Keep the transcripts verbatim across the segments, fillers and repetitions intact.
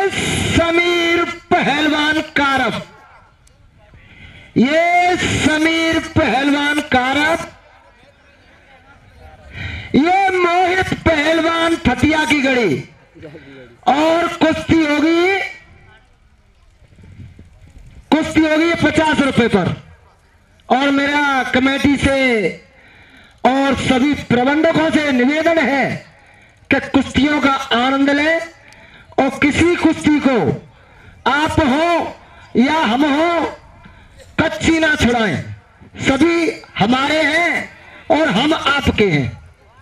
समीर पहलवान कारब, ये समीर पहलवान कारब, ये मोहित पहलवान थतिया की गड़ी। और कुश्ती होगी, कुश्ती होगी पचास रुपए पर। और मेरा कमेटी से और सभी प्रबंधकों से निवेदन है कि कुश्तियों का आनंद लें और किसी कुश्ती को आप हो या हम हो कच्ची ना छुड़ाएं। सभी हमारे हैं और हम आपके हैं।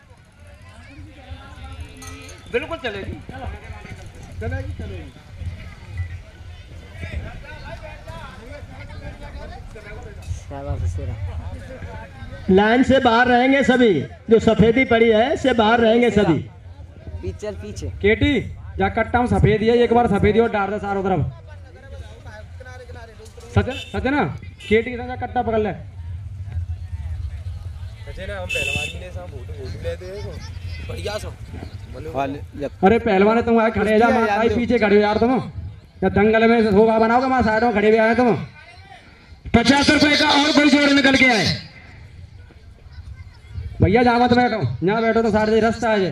बिल्कुल चलेगी, चलेगी चलेगी। लाइन से बाहर रहेंगे सभी, जो सफेदी पड़ी है से बाहर रहेंगे सभी। पीछे पीछे केटी जा कट्टा में सफेद है, एक बार सफेदी और डाल दे चारों तरफ। सच सच ना केटी के साथ कट्टा पकड़ ले। अरे पहलवान तुम आए खड़े जा, आई पीछे खड़े हो यार तुम, या दंगल में शोभा बनाओगे, वहां साइड में खड़े हुए आए तुम। पचास रुपए का और कोई जोड़ निकल के आए। भैया जहाँ मत बैठो, यहाँ बैठो तो साढ़े रास्ता है।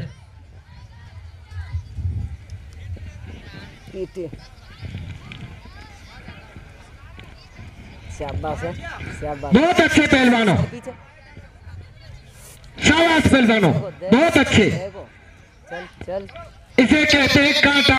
शाबाश है, शाबाश। बहुत अच्छे पहलवानों, शाबाश पहलवानों, बहुत अच्छे। चल चल। इसे कहते हैं कांटा।